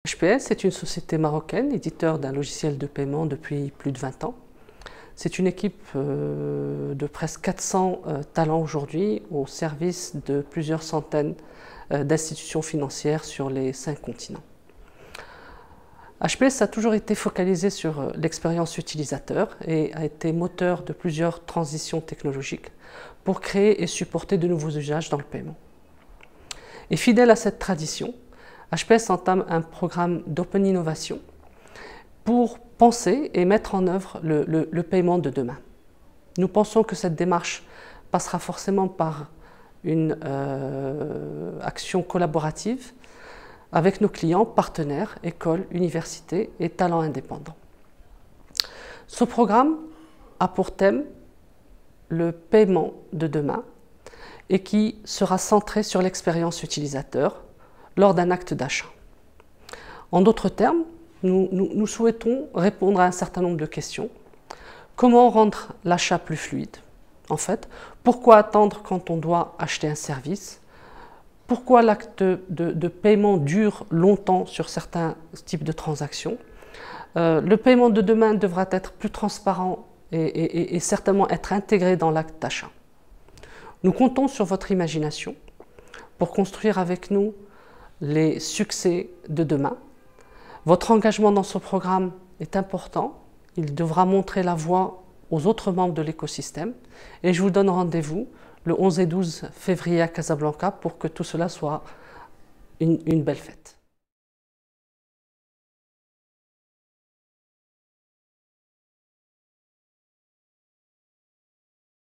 HPS est une société marocaine, éditeur d'un logiciel de paiement depuis plus de 20 ans. C'est une équipe de presque 400 talents aujourd'hui au service de plusieurs centaines d'institutions financières sur les 5 continents. HPS a toujours été focalisé sur l'expérience utilisateur et a été moteur de plusieurs transitions technologiques pour créer et supporter de nouveaux usages dans le paiement. Et fidèle à cette tradition, HPS entame un programme d'Open Innovation pour penser et mettre en œuvre le paiement de demain. Nous pensons que cette démarche passera forcément par une action collaborative avec nos clients, partenaires, écoles, universités et talents indépendants. Ce programme a pour thème le paiement de demain et qui sera centré sur l'expérience utilisateur lors d'un acte d'achat. En d'autres termes, nous souhaitons répondre à un certain nombre de questions. Comment rendre l'achat plus fluide? En fait, pourquoi attendre quand on doit acheter un service? Pourquoi l'acte de paiement dure longtemps sur certains types de transactions? Le paiement de demain devra être plus transparent et certainement être intégré dans l'acte d'achat. Nous comptons sur votre imagination pour construire avec nous les succès de demain. Votre engagement dans ce programme est important. Il devra montrer la voie aux autres membres de l'écosystème. Et je vous donne rendez-vous le 11 et 12 février à Casablanca pour que tout cela soit une belle fête.